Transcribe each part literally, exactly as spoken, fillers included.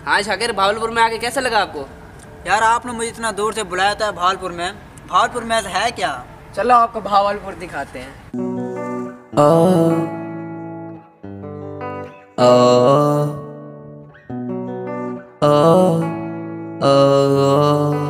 हाँ शाकिर, भावलपुर में आके कैसा लगा आपको? यार आपने मुझे इतना दूर से बुलाया था भावलपुर में। भावलपुर में ऐसा है क्या? चलो आपको भावलपुर दिखाते हैं। ओ ओ ओ ओ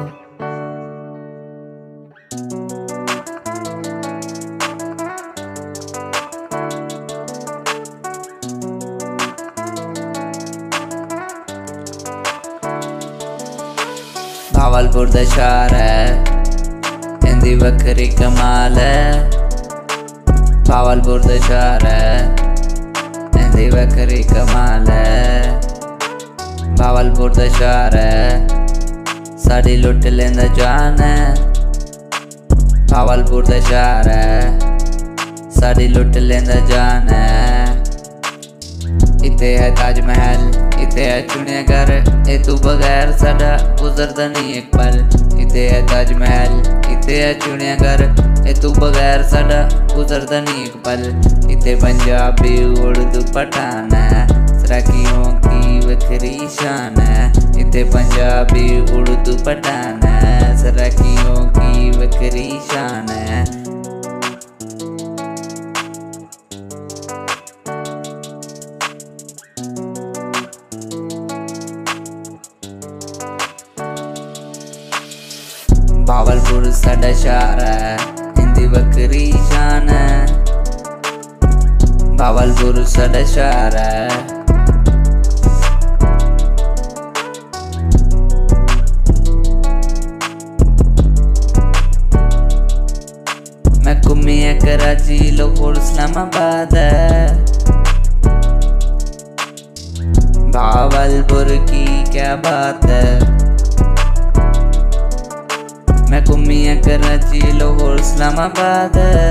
भावलपुर दा शहर है, इंदी बक्खरी कमाल है। भावलपुर दा शहर है, इंदी बक्खरी कमाल है। भावलपुर दा शहर है, साड़ी लुट लेंदा जान है। भावलपुर दा शहर है, साड़ी लुट लेंदा जान है। इत्थे है ताजमहल, इत्थे है चिड़ियाघर, ए तू बगैर साडा गुजरदा नहीं एक पल। इत्थे है ताजमहल, इत्थे है चिड़ियाघर, ए तू बगैर साडा गुजरदा नहीं एक पल। इत्थे पंजाबी उर्दू पठान है, सराकियों की बखरी शान है। इत्थे पंजाबी उर्दू पठान है, सराकियों की बखरी शान है। भावलपुर साडा शहर है, इंदी बक्खरी शान है। भावलपुर साडा शहर है। मैं घूमिया कराची, लाहौर, इस्लामाबाद है। भावलपुर की क्या बात है। मैं घूमिया कराची, लाहौर, इस्लामाबाद है।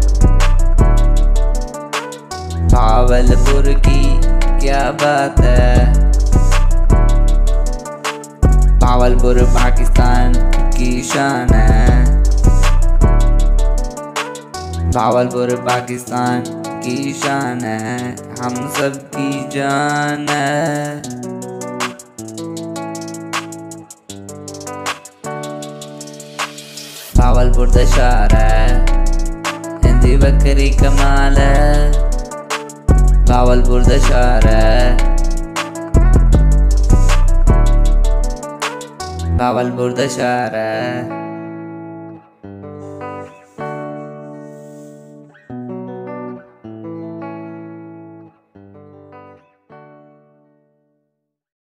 भावलपुर की क्या बात है। भावलपुर पाकिस्तान की शान है। भावलपुर पाकिस्तान की शान है, हम सब की जान है। भावलपुर दा शहर है, इंदी बक्खरी कमाल है। भावलपुर दा शहर है, भावलपुर दा शहर है।